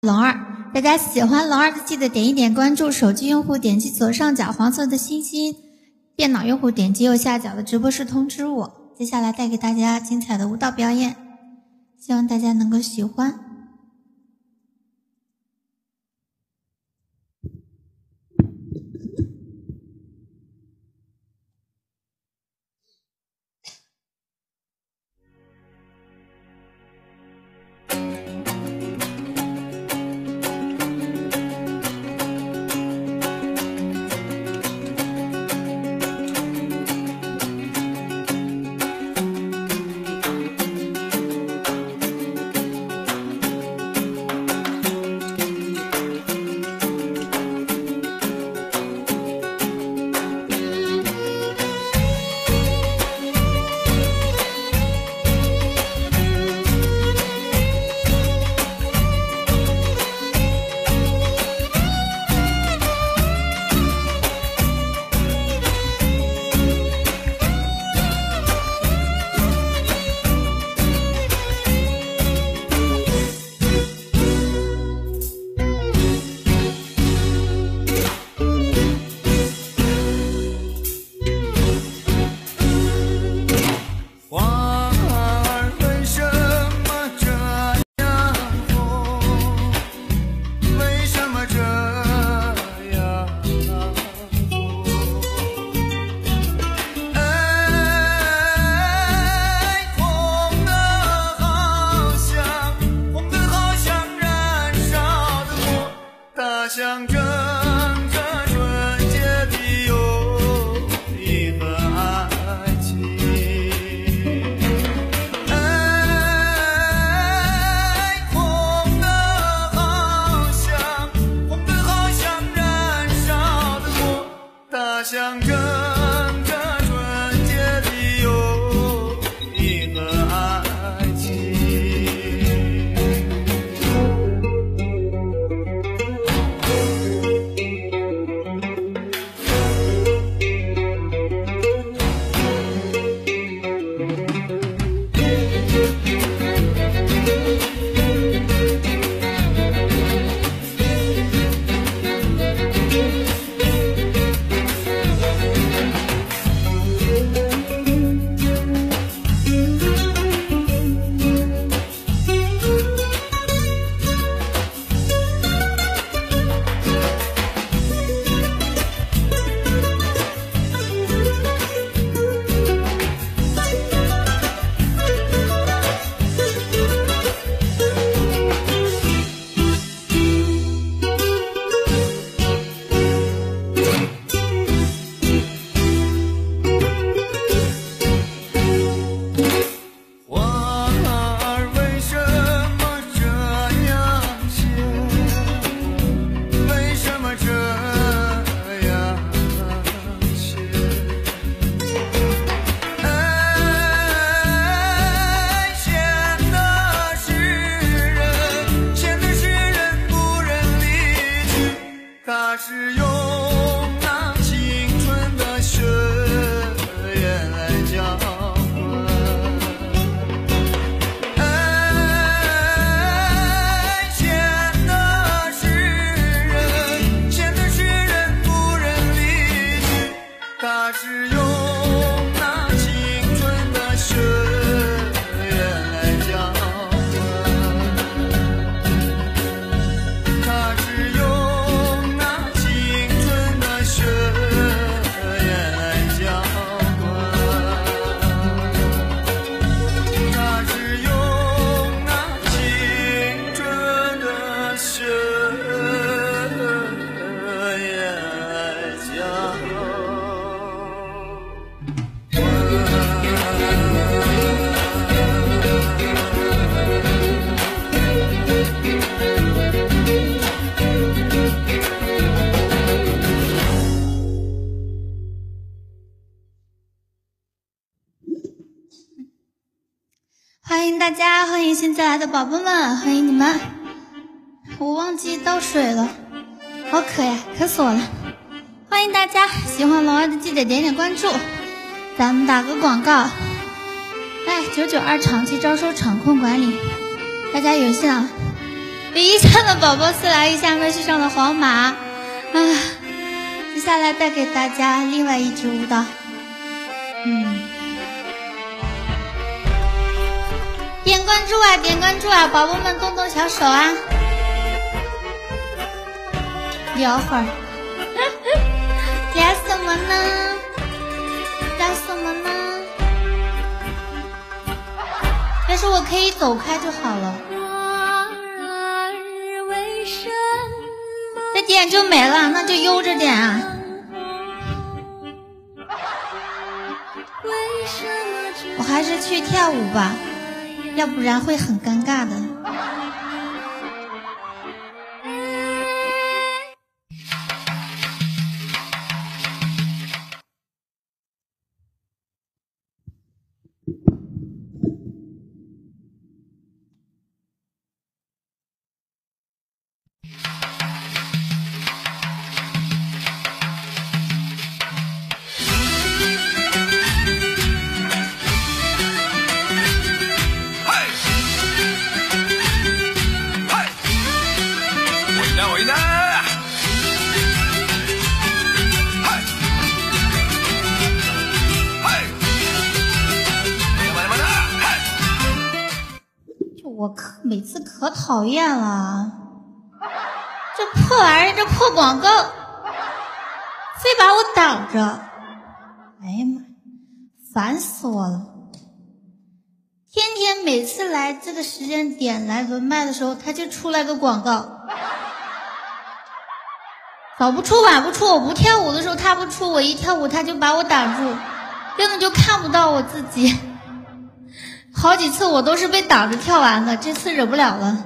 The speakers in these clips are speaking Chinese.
龙儿，大家喜欢龙儿的记得点一点关注，手机用户点击左上角黄色的星星，电脑用户点击右下角的直播室通知我。接下来带给大家精彩的舞蹈表演，希望大家能够喜欢。欢迎大家，欢迎新进来的宝宝们，欢迎你们！我忘记倒水了，好渴呀，渴死我了！欢迎大家，喜欢龙儿的记得点点关注。咱们打个广告，992长期招收场控管理，大家有幸唯一上的宝宝4来1，下面是上的皇马啊。接下来带给大家另外一支舞蹈，点关注啊，点关注啊，宝宝们动动小手啊，聊会儿，聊什么呢？聊什么呢？但是我可以走开就好了。再点就没了，那就悠着点啊。我还是去跳舞吧，要不然会很尴尬的。每次可讨厌了，这破玩意儿，这破广告，非把我挡着，哎呀妈，烦死我了！天天每次来这个时间点来轮麦的时候，他就出来个广告，早不出晚不出，我不跳舞的时候他不出，我一跳舞他就把我挡住，根本就看不到我自己。好几次我都是被挡着跳完的，这次忍不了了，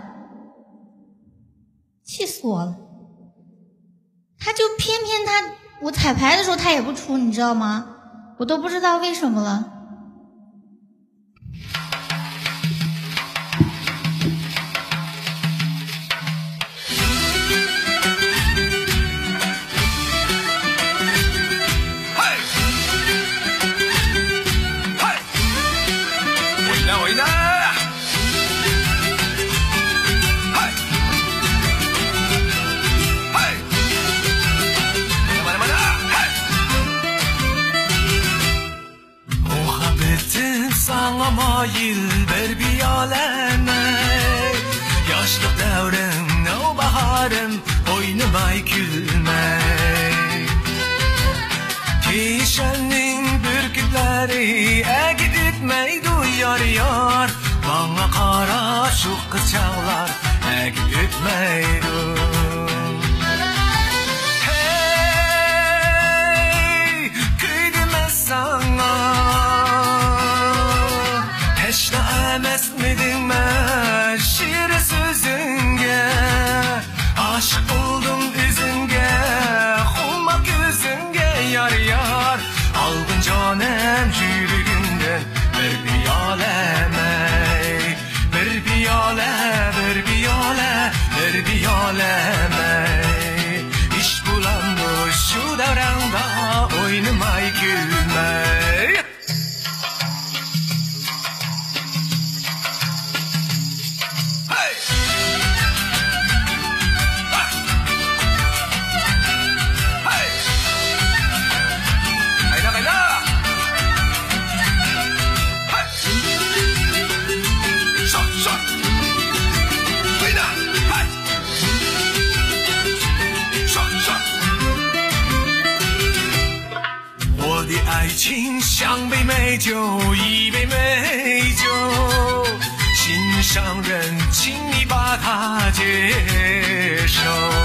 气死我了！他就偏偏我彩排的时候他也不出，你知道吗？我都不知道为什么了。 Yıldır bir aleme Yaşlık devrim, o baharım Oynamay gülmey Kişenin bürkütleri Egit etmey duyar yar Bana kara şu kıçaklar Egit etmey Hey, kıydım sana Emesmedin ben şiir sözünge Aşık oldum üzünge Olmak yüzünge yar yar Algın canem yüreğinden Bir piyaleme Bir piyale, bir piyale, bir piyaleme İş bulandı şu devranda Oynamay gülmey爱情像杯美酒，一杯美酒，心上人，请你把它接受。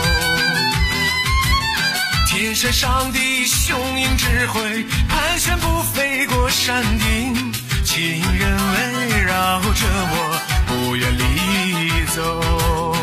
天山上的雄鹰只会盘旋不飞过山顶，情人围绕着我，不愿离走。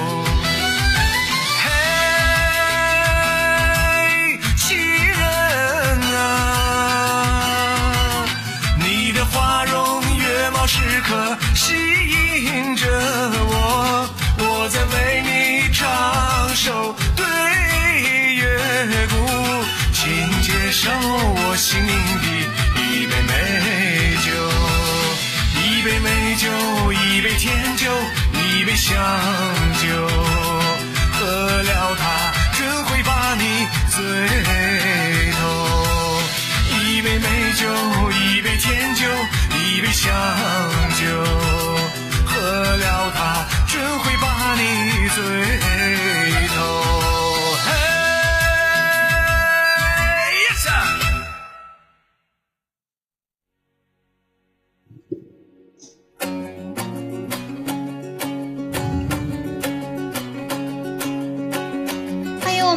时刻吸引着我，我在为你唱首对月鼓，请接受我心灵的一杯美酒，一杯美酒，一杯甜酒，一杯香酒。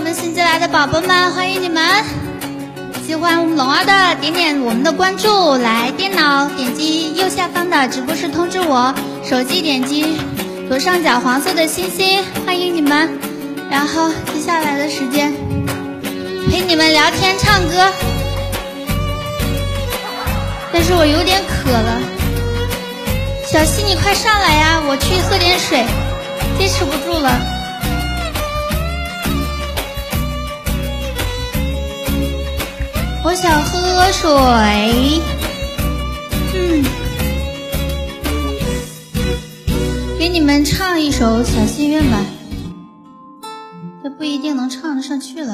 们新进来的宝宝们，欢迎你们！喜欢我们龙儿的，点点我们的关注，来电脑点击右下方的直播室通知我，手机点击左上角黄色的星星，欢迎你们。然后接下来的时间陪你们聊天唱歌，但是我有点渴了，小溪你快上来呀，我去喝点水，坚持不住了。我想喝水。给你们唱一首小心愿吧，这不一定能唱得上去了。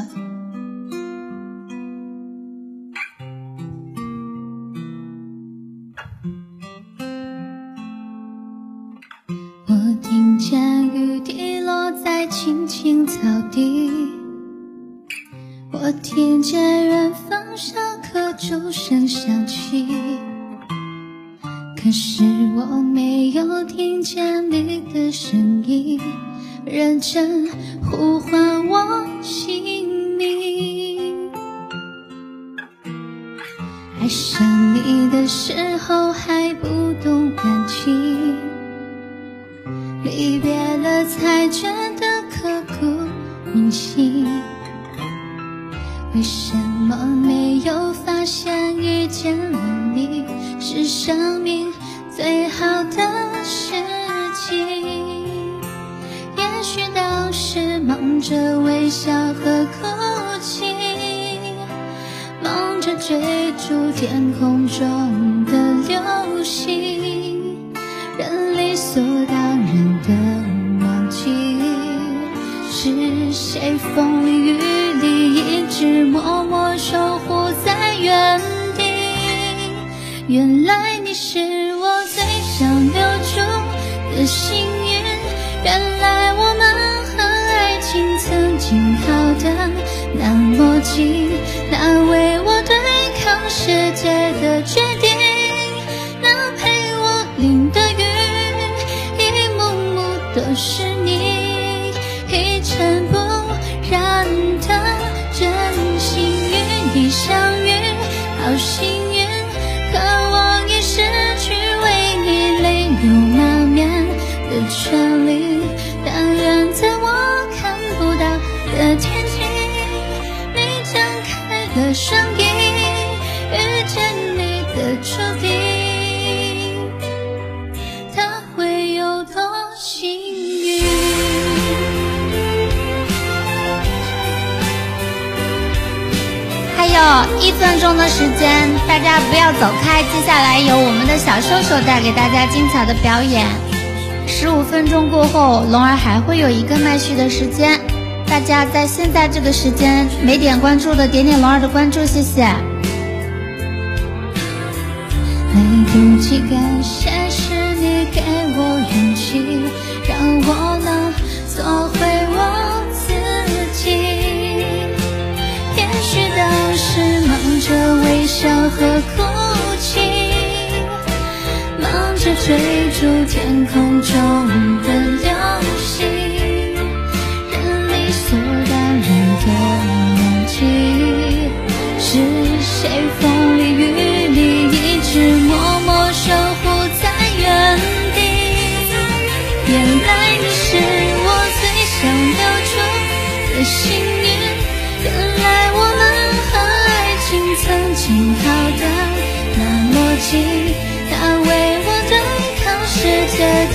我听见雨滴落在青青草地，我听见远方小课钟声响起，可是我没有听见你的声音，认真呼唤我姓名。爱上你的时候还不懂感情，离别了才觉得刻骨铭心。为什么没有发现遇见了你是生命最好的事情？也许当时忙着微笑和哭泣，忙着追逐天空中的流星，人理所当然的忘记，是谁风里雨里一直默默守护在原地。原来你是我最想留住的幸运，原来我们和爱情曾经靠得那么近，那为我对抗世界的决定，那陪我淋的雨，一幕幕都是你，一尘不染的真心与你相遇，好幸运，可我已失去为你泪流满面的权利。但愿在我看不到的天际，你张开了双翼，遇见你的注定，它会有多幸运。 还有1分钟的时间，大家不要走开，接下来由我们的小瘦瘦带给大家精彩的表演。15分钟过后，龙儿还会有一个麦序的时间，大家在现在这个时间没点关注的点点龙儿的关注，谢谢。 来不及感谢是你给我勇气，让我能做回我自己。也许当时忙着微笑和哭泣，忙着追逐天空中的流星，人理所当然的忘记，是谁风里雨里一直默默守护在原地。原来你是我最想留住的幸运，原来我们和爱情曾经靠得那么近，它为我对抗世界